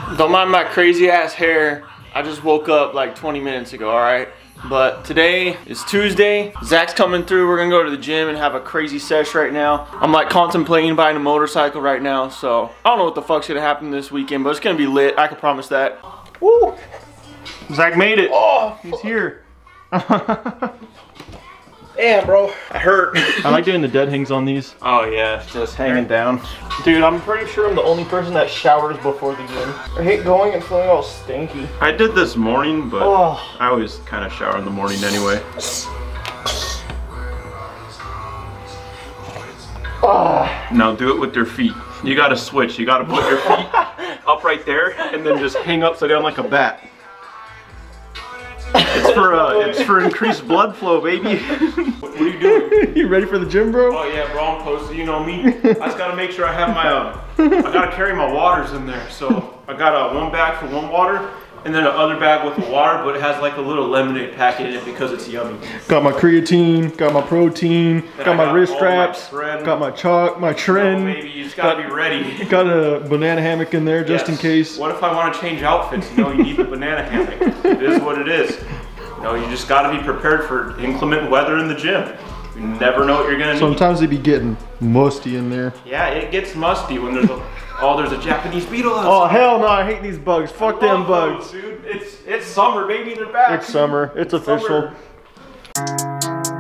Don't mind my crazy ass hair. I just woke up like 20 minutes ago, alright? But today is Tuesday. Zach's coming through. We're gonna go to the gym and have a crazy sesh right now. I'm like contemplating buying a motorcycle right now, so I don't know what the fuck's gonna happen this weekend, but it's gonna be lit. I can promise that. Woo! Zach made it. Oh, he's here. Damn, bro. I hurt. I like doing the dead hangs on these. Oh yeah, just hanging down. Dude, I'm pretty sure I'm the only person that showers before the gym. I hate going and feeling all stinky. I did this morning, but I always kind of shower in the morning anyway. Now do it with your feet. You gotta switch. You gotta put your feet up right there and then just hang upside down like a bat. It's for increased blood flow, baby. What are you doing? You ready for the gym, bro? Oh yeah, bro, I'm posted. You know me. I just gotta make sure I have my, I gotta carry my waters in there. So I got one bag for one water, and then another bag with the water, but it has like a little lemonade packet in it because it's yummy. Got my creatine, got my protein, got my wrist straps, got my chalk, my tren. No, baby, you just gotta be ready. Got a banana hammock in there just in case. What if I want to change outfits? You know, you need the banana hammock. It is what it is. You know, you just gotta be prepared for inclement weather in the gym. You never know what you're gonna need. Sometimes they be getting musty in there. Yeah, it gets musty when there's a there's a Japanese beetle outside. Oh hell no, I hate these bugs. Fuck them bugs. Those, dude. It's summer, baby, they're back. It's summer. It's official. Summer.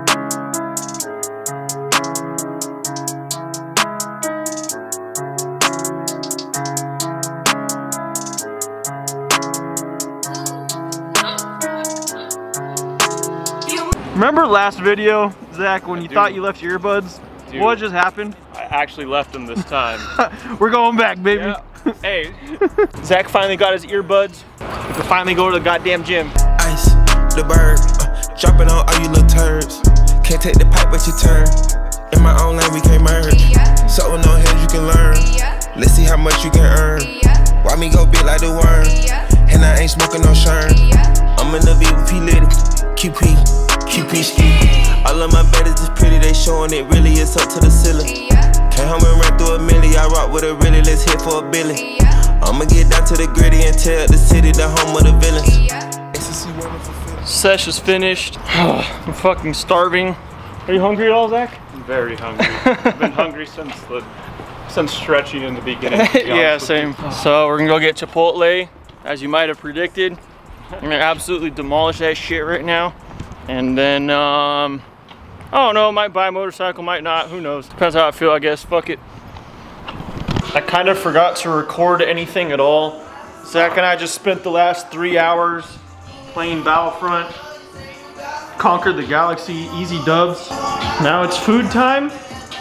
Remember last video, Zach, when you thought you left your earbuds? Dude, what just happened? I actually left them this time. We're going back, baby. Yeah. Hey, Zach finally got his earbuds. We can finally go to the goddamn gym. Ice, the bird, dropping on all you little turds. Can't take the pipe, but you turn. In my own lane, we can't merge. So with no heads, you can learn. Let's see how much you can earn. Why me go big like the worm? And I ain't smoking no shern. I'm in the V with P Litty, QP ski. All of my baddies is pretty, they showing it really, it's up to the ceiling. Came home and ran through a milli, I rock with a really, let's hit for a billy. I'ma get down to the gritty and tell the city the home of the villains. Sesh is finished. I'm fucking starving. Are you hungry at all, Zach? I'm very hungry. I've been hungry since stretching in the beginning. Yeah, same. So we're gonna go get Chipotle, as you might have predicted. I'm gonna absolutely demolish that shit right now. And then, I don't know, might buy a motorcycle, might not, who knows. Depends how I feel, I guess, fuck it. I kind of forgot to record anything at all. Zach and I just spent the last 3 hours playing Battlefront. Conquered the galaxy, easy dubs. Now it's food time.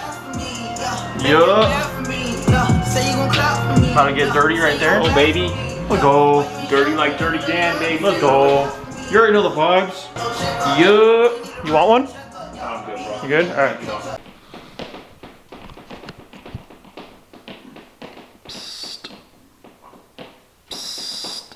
Yup. About to get dirty right there. Oh, baby. Let's go. Dirty like Dirty Dan, baby. Let's go. You already know the vibes. Yup. You want one? I'm good, bro. You good? Alright. Psst. Psst.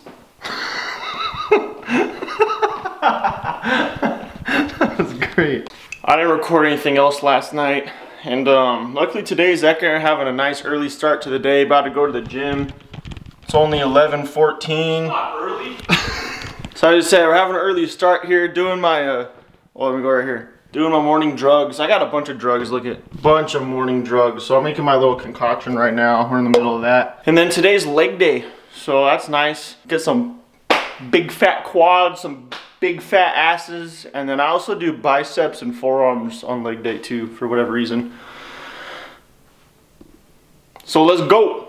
That's great. I didn't record anything else last night. And luckily today, Zach and I are having a nice early start to the day. About to go to the gym. It's only 11:14. Not early. So I just said we're having an early start here, doing my, well, let me go right here. Doing my morning drugs. I got a bunch of drugs, look at, bunch of morning drugs. So I'm making my little concoction right now. We're in the middle of that. And then today's leg day, so that's nice. Get some big fat quads, some big fat asses, and then I also do biceps and forearms on leg day too, for whatever reason. So let's go.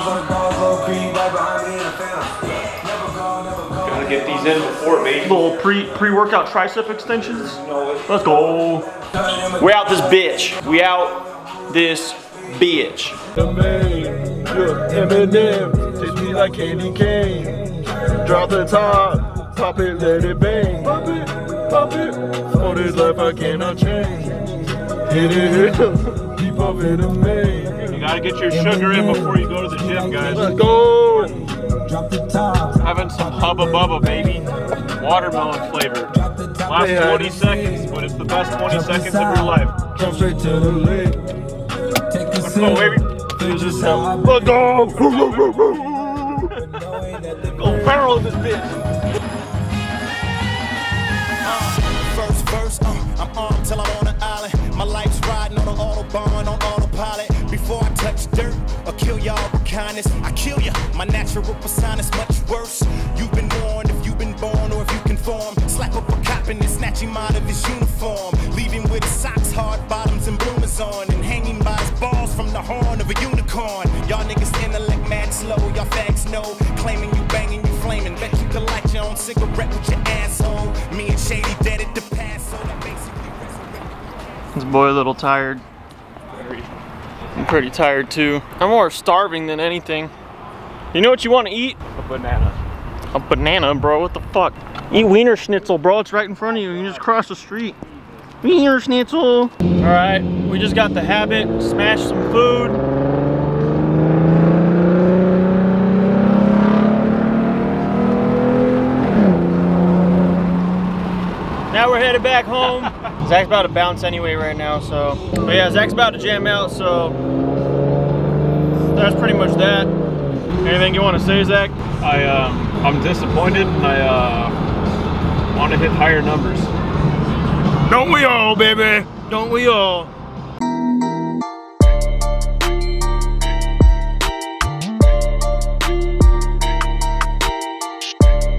Gotta get these in before, baby. Little pre-workout tricep extensions. Let's go. We out this bitch. We out this bitch. Eminem, taste me like candy cane. Drop the top, pop it, let it bang. Pop it, pop it. For this life I cannot change. Hit it, keep up in the main. You gotta get your sugar in before you go to the gym, guys. Let's go. Having some Hubba Bubba, baby. Watermelon flavor. Last 20 seconds, but it's the best 20 seconds of your life. Come straight to the lake. Let's go, baby. Let's go. Go barrel this bitch. First verse, I'm armed till I'm on an island. My life's riding on an autobahn, on autopilot. Before I touch dirt or kill y'all with kindness, I kill ya. My natural persona is much worse. You've been warned if you've been born or if you conform. Slap up a cop and then snatch him out of his uniform. Leave him with his socks, hard bottoms, and bloomers on. And hanging by his balls from the horn of a unicorn. Y'all niggas intellect mad slow, y'all fags know. Claiming you banging, you flaming. Bet you can light your own cigarette with your asshole. Me and Shady dead at the past, so that basically resurrected. This boy a little tired. I'm pretty tired too. I'm more starving than anything. You know what you want to eat? A banana. A banana, bro. What the fuck? Eat Wiener Schnitzel, bro. It's right in front of you. You just cross the street. Wiener Schnitzel. All right, we just got the habit. Smashed some food. Now we're headed back home. Zach's about to bounce anyway right now, so. But yeah, Zach's about to jam out, so that's pretty much that. Anything you want to say, Zach? I'm disappointed, and I want to hit higher numbers. Don't we all, baby? Don't we all?